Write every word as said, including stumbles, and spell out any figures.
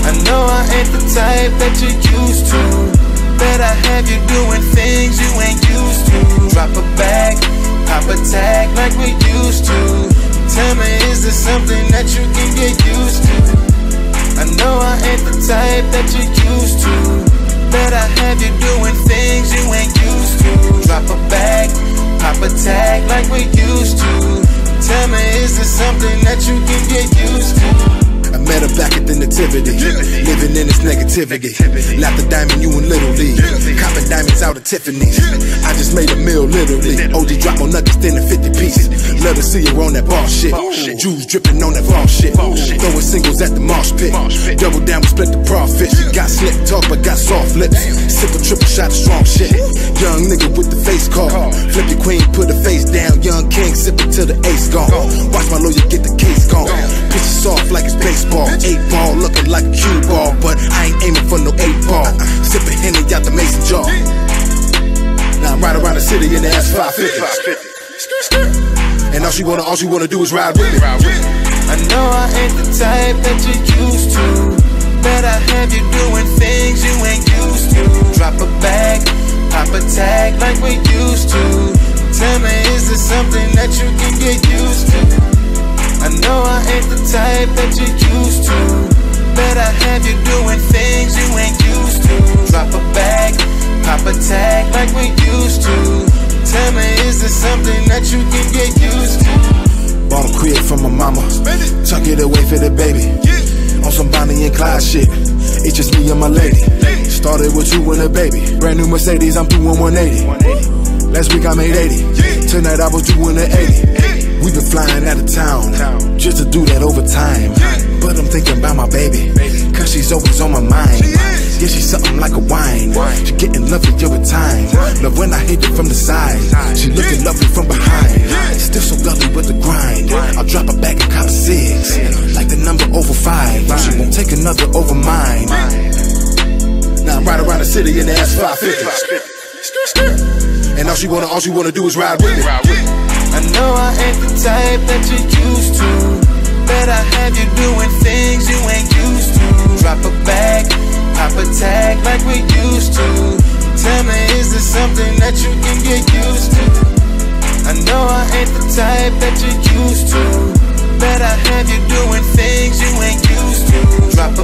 I know I ain't the type that you're used to. Bet I have you doing things you ain't used to. Drop a bag, pop a tag like we used to. Tell me, is there something that you can get used to? I know I ain't the type that you're used to. Bet I have you doing things you ain't used to. Drop a bag, pop a tag like we used to. Tell me, is there something that you can get used to? I met her back at the nativity, living in this negativity. Laughed a diamond, you in Little League, copping diamonds out of Tiffany's. I just made a meal, literally. O G drop on nuggets, thin in fifty pieces. Love to see her on that ball shit. Juice dripping on that ball shit. Throwing singles at the mosh pit. Double down, we split the profit. Got slick talk, but got soft lips. Sip a triple shot of strong shit. Young nigga with the face call. Flip your queen, put her face down. Young king, sip it till the ace gone. Watch my lawyer get the case gone. Pitch it soft like it's baseball. Eight ball, looking like a cue ball, but I ain't aiming for no eight ball. Sipping Henny out the mason jar. Now I'm right around the city in the S five fifty. And all she wanna, all she wanna do is ride with me. I know I ain't the type that you're used to. Bet I have you doing things you ain't used to. Drop a bag, pop a tag like we used to. Tell me, is there something that you can get used to? I know I ain't the type that you're used to. Bet I have you doing things you ain't used to. Drop a bag, pop a tag like we used to. Tell me, is there something that you can get used to? Bought a crib from my mama, tuck it away for the baby. On some Bonnie and Clyde shit, it's just me and my lady. Started with you and a baby, brand new Mercedes, I'm doing one eighty. Last week I made eighty, tonight I was doing an eighty. We been flying out of town, just to do that overtime. But I'm thinking about my baby, cause she's always on my mind. Yeah, she's something like a wine, she getting lovely every time. Love when I hit it from the side, she looking lovely from behind. Still so lovely with the grind, I'll drop her back and cop a six, like the number over five. She won't take another over mine. Now I'm right around the city in the S five fifty. And all she wanna, all she wanna do is ride with me. I know I ain't the type that you're used to. Bet I have you doing things you ain't used to. Drop a bag, pop a tag like we used to. Tell me, is there something that you can get used to? I know I ain't the type that you're used to. Bet I have you doing things you ain't used to. Drop